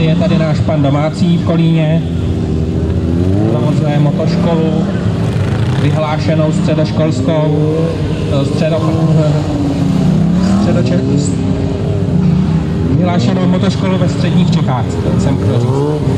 je tady náš pan domácí v Kolíně. Provozuje motoškolu, vyhlášenou středoškolskou, vyhlášenou motoškolu ve středních Čechách, jsem chtěl říct.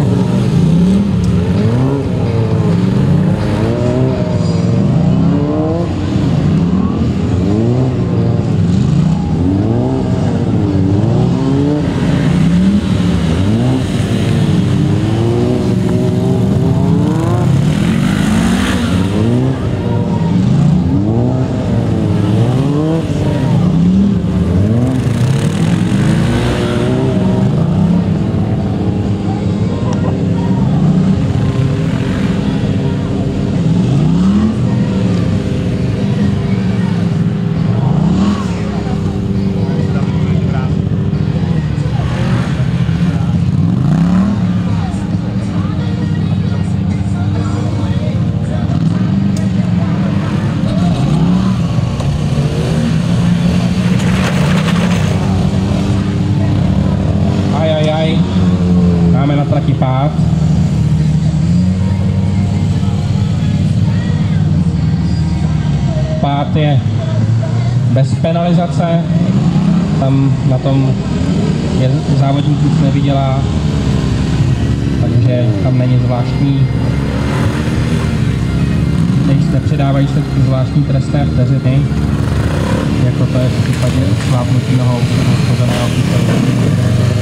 Máme na trati pád. Pád je bez penalizace, tam na tom závodník nic nevydělá, takže tam není zvláštní, nepředávají se zvláštní trestné vteřiny, jako to je v případě šlápnutí nohou nebo schozeného kyselů.